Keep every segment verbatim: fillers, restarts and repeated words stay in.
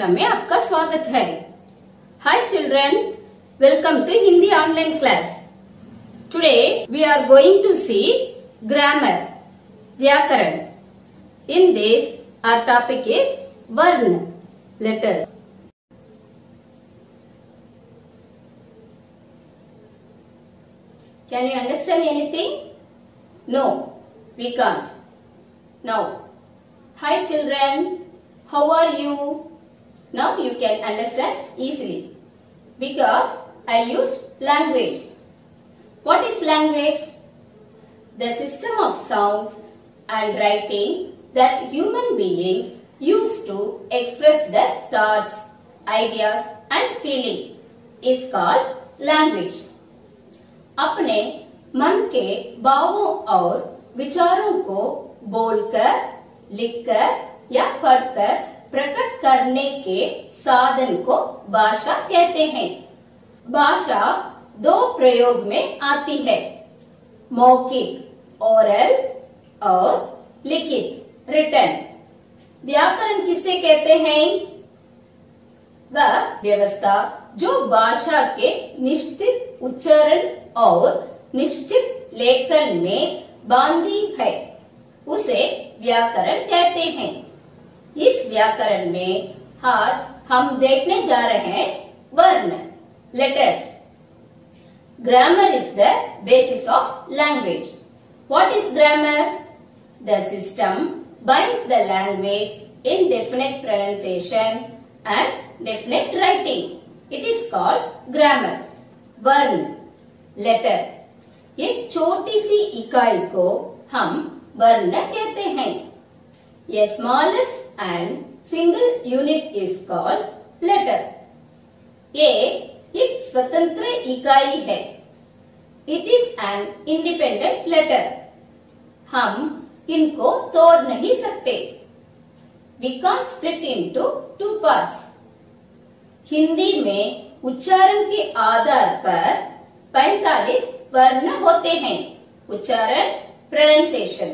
कक्षा में आपका स्वागत है। Hi children, welcome to Hindi online class. Today we are going to see grammar, व्याकरण। In this hour topic is वर्ण, letters. Can you understand anything? No, we can't. Now, hi children, how are you? Now you can understand easily because I used language. What is language? The system of sounds and writing that human beings use to express their thoughts, ideas and feeling is called language. अपने मन के भावों और विचारों को बोलकर, लिखकर या पढ़कर प्रकट करने के साधन को भाषा कहते हैं। भाषा दो प्रयोग में आती है, मौखिक ओरल और लिखित रिटन। व्याकरण किसे कहते हैं? वह व्यवस्था जो भाषा के निश्चित उच्चारण और निश्चित लेखन में बांधी है, उसे व्याकरण कहते हैं। इस व्याकरण में आज हम देखने जा रहे हैं वर्ण, letters. Grammar is the basis of language. What is grammar? The system binds the language in definite pronunciation and definite writing. It is called grammar. वर्ण, लेटर, एक छोटी सी इकाई को हम वर्ण कहते हैं। A smallest and single unit is called letter. ये एक स्वतंत्र इकाई है। It is an independent letter. हम इनको तोड़ नहीं सकते। We can't split into two parts. Hindi में उच्चारण के आधार पर पैंतालीस वर्ण होते हैं। उच्चारण, प्रोनाउंसिएशन,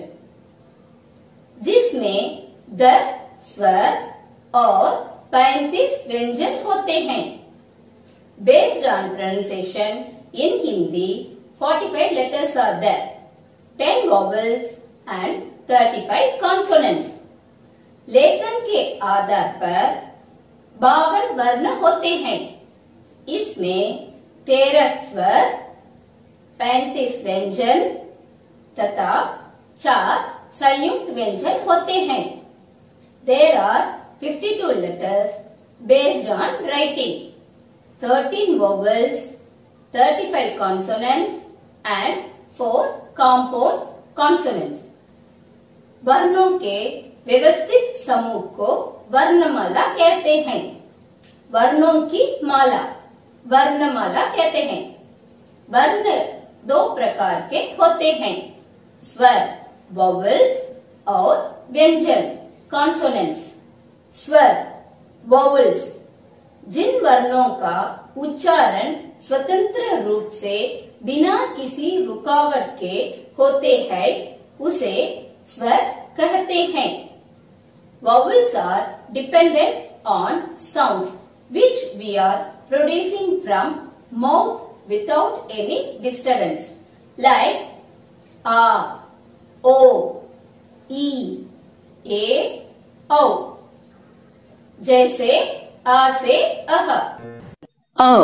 जिसमें दस स्वर और पैंतीस व्यंजन होते हैं। Based on pronunciation in Hindi forty-five letters are there, ten vowels and thirty-five consonants. लेखन के आधार पर बावन वर्ण होते हैं। इसमें तेरह स्वर, पैंतीस व्यंजन तथा चार संयुक्त व्यंजन होते हैं। There are fifty-two letters based on writing, thirteen vowels, thirty-five consonants and four compound consonants. वर्णों के व्यवस्थित समूह को वर्णमाला कहते हैं। वर्णों की माला वर्णमाला कहते हैं। वर्ण दो प्रकार के होते हैं, स्वर वॉवल्स और व्यंजन कॉन्सोनेंट्स। स्वर वॉवल्स जिन वर्णों का उच्चारण स्वतंत्र रूप से बिना किसी रुकावट के होते हैं, उसे स्वर कहते हैं। Vowels are dependent on sounds which we are producing from mouth without any disturbance, like a, o, e, a, o. जैसे आ से अह, अ,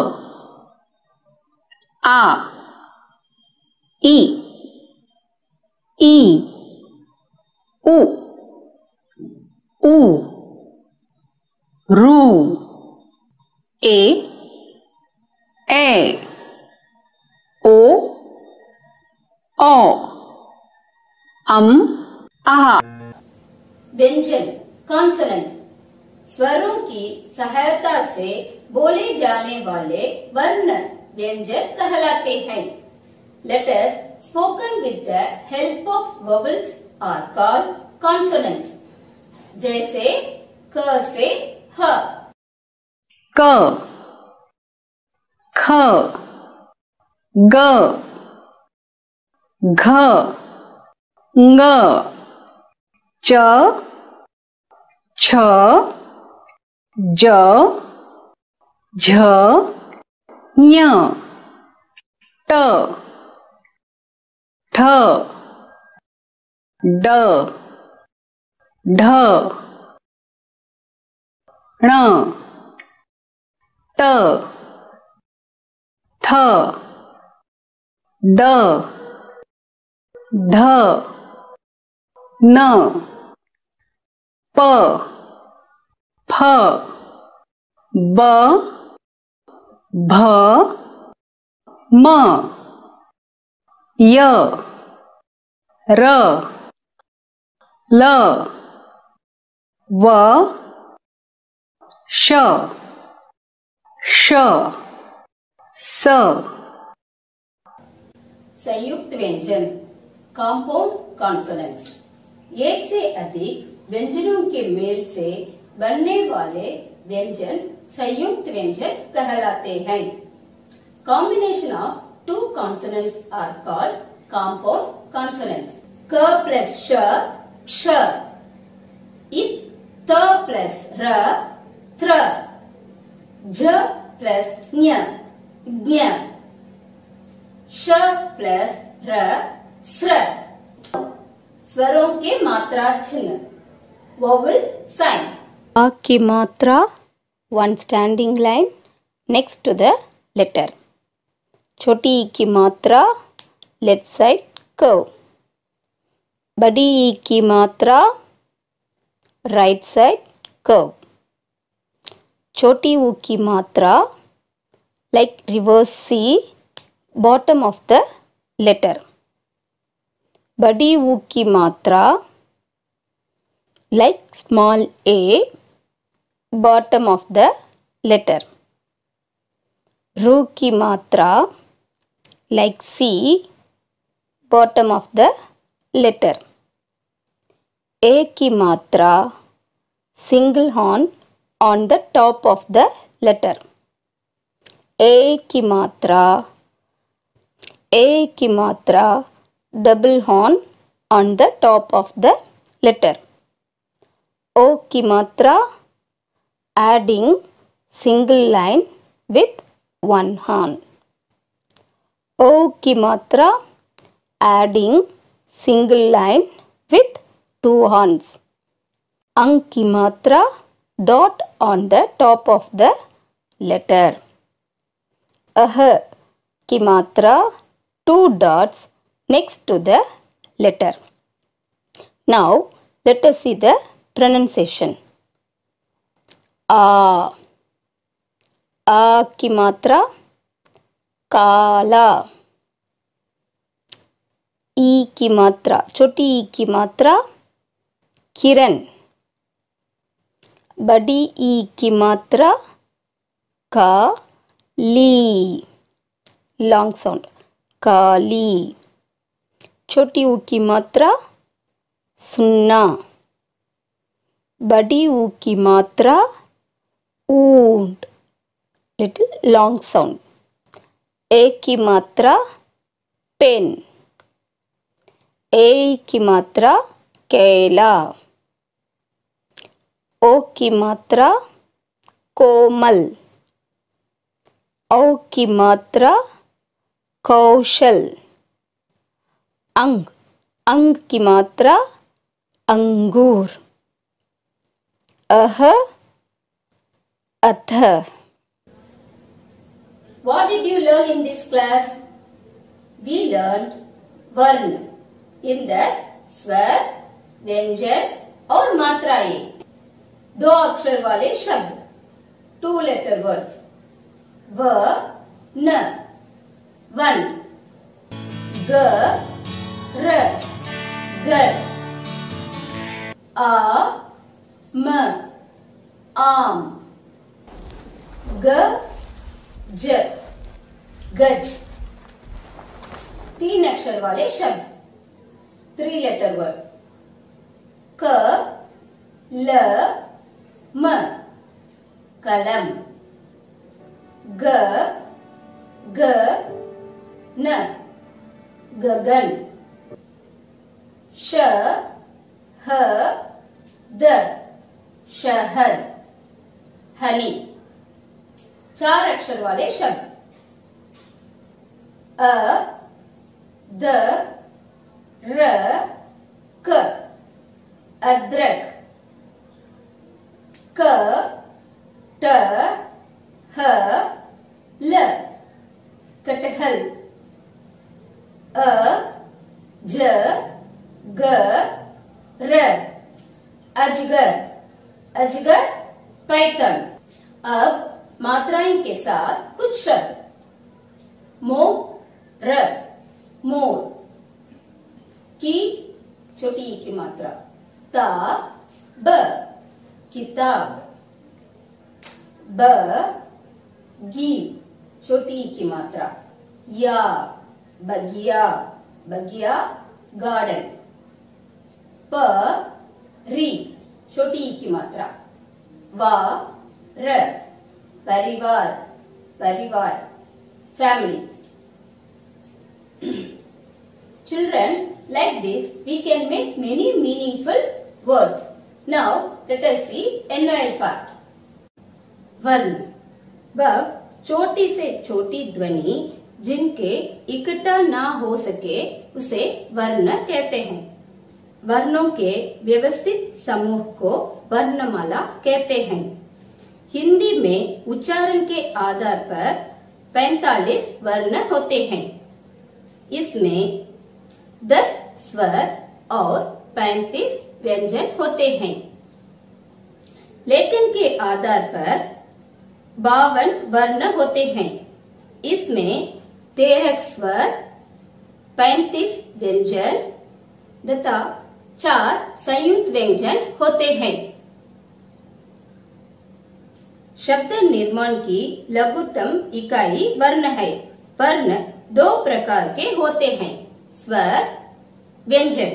आ, ई, ई, उ, ऊ, रू, ए, ए, ओ, औ, अम, आहा। व्यंजन कॉन्सोनेंट्स स्वरों की सहायता से बोले जाने वाले वर्ण व्यंजन कहलाते हैं। Letters spoken with the help of vowels are called consonants. जैसे क से ह, क, ख, ग, घ, ङ, च, छ, ज झ ञ ट ठ ड ढ ण त थ द ध न प फ ब भ म य र ल व श श स। संयुक्त व्यंजन कंपाउंड कॉन्सोनेंट्स एक से अधिक व्यंजनों के मेल से बनने वाले व्यंजन संयुक्त व्यंजन कहलाते हैं। Combination of two consonants are called compound consonants. क प्लस श क्ष, इत त प्लस र त्र, झ प्लस ञ ज्ञ, श प्लस र स्र। स्वरों के मात्रा चिन्ह वोवेल साइन। आ की मात्रा one standing line next to the letter. छोटी ई की मात्रा left side curve. बड़ी ई की मात्रा right side curve. छोटी ऊ की मात्रा like reverse C, bottom of the letter. बड़ी ऊ की मात्रा like small a, bottom of the letter. रू की मात्रा like C, bottom of the letter. A की मात्रा single horn on the top of the letter. A की मात्रा A की मात्रा double horn on the top of the letter. O की मात्रा adding single line with one horn. O की मात्रा adding single line with two horns. अंग की मात्रा dot on the top of the letter. अह की मात्रा two dots next to the letter. Now let us see the pronunciation. आ, आ की मात्रा काला, ई की मात्रा छोटी ई की मात्रा किरण, बड़ी ई की मात्रा काली, लॉन्ग साउंड काली, छोटी ऊ की मात्रा सुन्ना, बड़ी ऊ की मात्रा ऊंट, लिटिल लॉन्ग साउंड। ए की मात्रा पेन, ए की मात्रा केला, ओ की मात्रा कोमल, औ की मात्रा कौशल, अंग, अंग की मात्रा अंगूर, अह अथ। What did you learn in this class? We learned वर्ण in that स्वर, व्यंजन और मात्राएं, दो अक्षर वाले शब्द, two letter words. व न वन, ग र गर, आ म आम, ग ज गज, तीन अक्षर वाले शब्द, थ्री लेटर वर्ड. क ल म कलम, ग ग न गगन, श ह द शहद, हनी। चार अक्षर वाले शब्द अ, द, र, क। अदरक। क, ट, ह, ल। कटहल। अ, ज, ग, र। अजगर। अजगर पैथन। अब मात्राएं के साथ कुछ शब्द। मोर, मोर। की, छोटी ई की मात्रा। ता, ब, किताब। ब, गी, छोटी ई की मात्रा। या, बगिया, बगिया गार्डन। प, री, छोटी ई की मात्रा। वा, र, परिवार, परिवार family. Children, like this we can make many meaningful words. Now let us see N O L part. वर्ण। वह छोटी से छोटी ध्वनि जिनके इकट्ठा ना हो सके उसे वर्ण कहते हैं। वर्णों के व्यवस्थित समूह को वर्णमाला कहते हैं। हिंदी में उच्चारण के आधार पर पैंतालीस वर्ण होते हैं। इसमें दस स्वर और पैंतीस व्यंजन होते हैं। लेखन के आधार पर बावन वर्ण होते हैं। इसमें तेरह स्वर, पैंतीस व्यंजन तथा चार संयुक्त व्यंजन होते हैं। शब्द निर्माण की लघुत्तम इकाई वर्ण है। वर्ण दो प्रकार के होते हैं, स्वर, व्यंजन।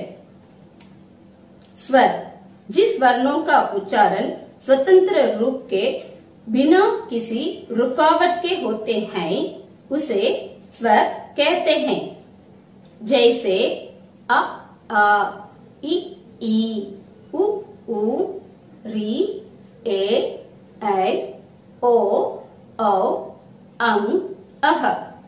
स्वर जिस वर्णों का उच्चारण स्वतंत्र रूप के बिना किसी रुकावट के होते हैं उसे स्वर कहते हैं। जैसे अ, आ, इ, ई, उ, ऊ, री, ए, ऐ, ओ, औ, अं, अह।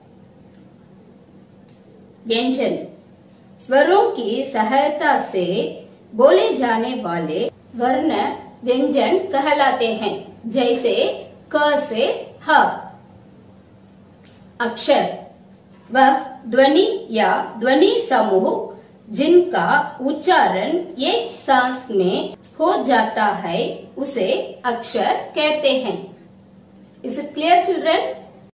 व्यंजन स्वरों की सहायता से बोले जाने वाले वर्ण व्यंजन कहलाते हैं। जैसे क से ह। अक्षर वह ध्वनि या ध्वनि समूह जिनका उच्चारण एक सांस में हो जाता है उसे अक्षर कहते हैं। Is it clear children?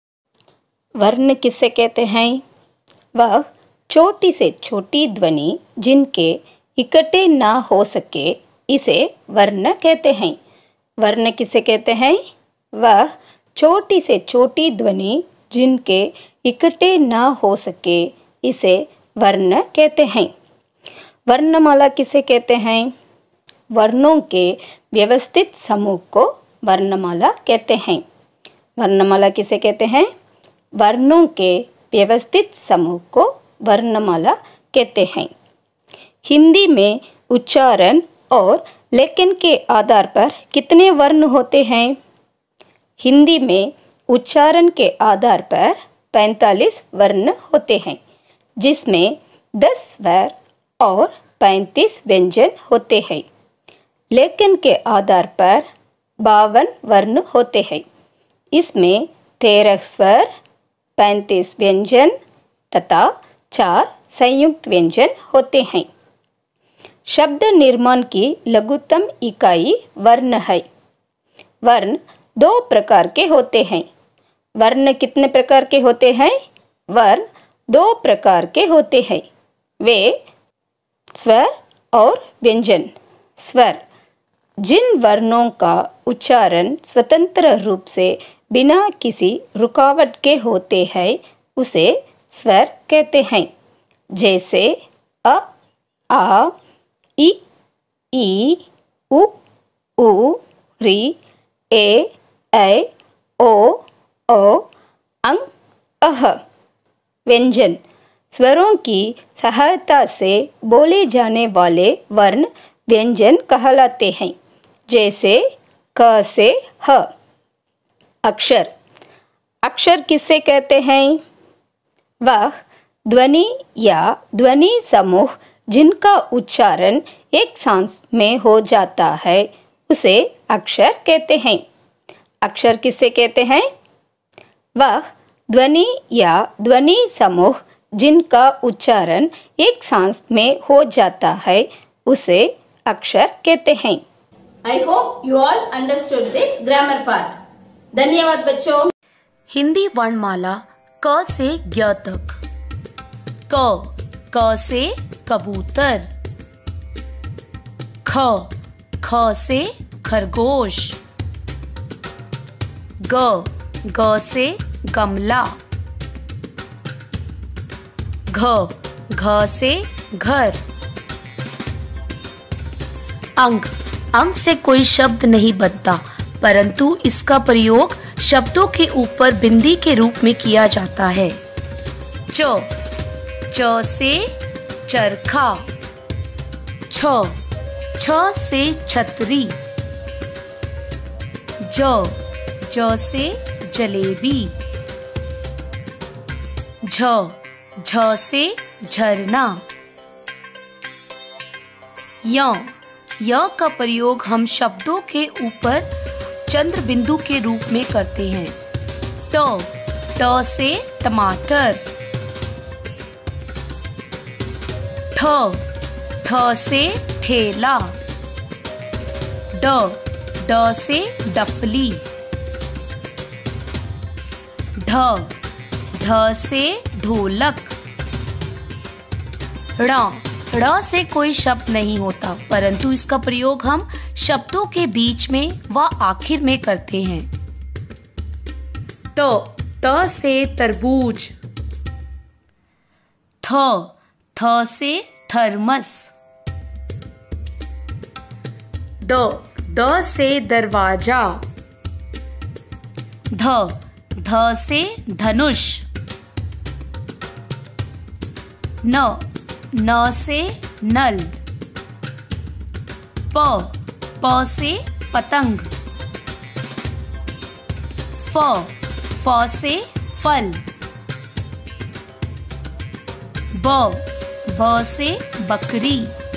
वर्ण किसे कहते हैं? वह छोटी से छोटी ध्वनि जिनके इकट्ठे ना हो सके इसे वर्ण कहते हैं। वर्ण किसे कहते हैं? वह छोटी से छोटी ध्वनि जिनके इकट्ठे ना हो सके इसे वर्ण कहते हैं। वर्णमाला किसे कहते हैं? वर्णों के व्यवस्थित समूह को वर्णमाला कहते हैं। वर्णमाला किसे कहते हैं? वर्णों के व्यवस्थित समूह को वर्णमाला कहते हैं। हिंदी में उच्चारण और लेखन के आधार पर कितने वर्ण होते हैं? हिंदी में उच्चारण के आधार पर पैंतालीस वर्ण होते हैं, जिसमें दस स्वर और पैंतीस व्यंजन होते हैं। लेखन के आधार पर बावन वर्ण होते हैं। इसमें तेरह स्वर, पैंतीस व्यंजन तथा चार संयुक्त व्यंजन होते हैं। शब्द निर्माण की लघुत्तम इकाई वर्ण है। वर्ण दो प्रकार के होते हैं। वर्ण कितने प्रकार के होते हैं? वर्ण दो प्रकार के होते हैं। वे स्वर और व्यंजन। स्वर जिन वर्णों का उच्चारण स्वतंत्र रूप से बिना किसी रुकावट के होते हैं उसे स्वर कहते हैं। जैसे अ, आ, इ, ई, उ, ऊ, री, ए, ऐ, ओ, औ, अं, अह। व्यंजन स्वरों की सहायता से बोले जाने वाले वर्ण व्यंजन कहलाते हैं। जैसे क से ह। अक्षर। अक्षर किसे कहते हैं? वह ध्वनि या ध्वनि समूह जिनका उच्चारण एक सांस में हो जाता है उसे अक्षर कहते हैं। अक्षर किसे कहते हैं? वह ध्वनि या ध्वनि समूह जिनका उच्चारण एक सांस में हो जाता है उसे अक्षर कहते हैं। I hope you all understood this grammar part. धन्यवाद बच्चों। हिंदी वर्णमाला क से ज्ञ तक। क, क से कबूतर। ख, ख से खरगोश। ग, ग से गमला। घ, घ से घर। अंक, अंक से कोई शब्द नहीं बनता, परंतु इसका प्रयोग शब्दों के ऊपर बिंदी के रूप में किया जाता है। च, च से चरखा। छ, छ से छतरी। ज, ज से जलेबी। झ, झ से झरना। य, य का प्रयोग हम शब्दों के ऊपर चंद्र बिंदु के रूप में करते हैं। ट, ट से टमाटर। ठ, ठ से ठेला। ड, ड से डफली। ढ, ढ से ढोलक। ड़, ड़ से कोई शब्द नहीं होता, परंतु इसका प्रयोग हम शब्दों के बीच में व आखिर में करते हैं। त, त से तरबूज। थ, थ से थर्मस। द, द से दरवाजा। ध, ध से धनुष। न, न से नल। प, प से पतंग। फ, फ से फल। ब, ब से बकरी।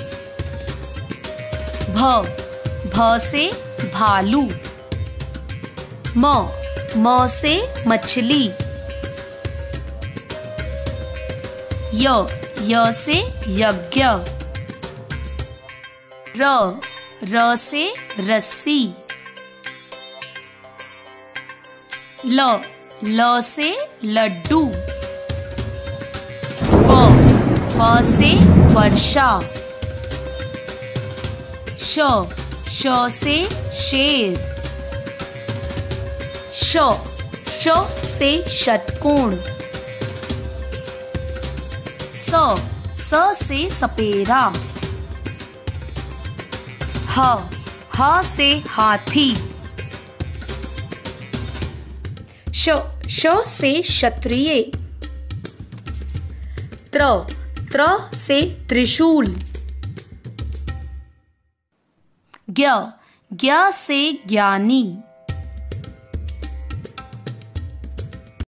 भ, भ से भालू। म, म से मछली। य, य से यज्ञ। र, र से रस्सी। ल, ल से लड्डू। व, व से वर्षा। श, श से शेर। श, श से षटकोण। स, स से सपेरा। ह, ह से हाथी। श, श से क्षत्रिय। त्र, त्र से त्रिशूल। ज्ञ, ज्ञ से ज्ञानी।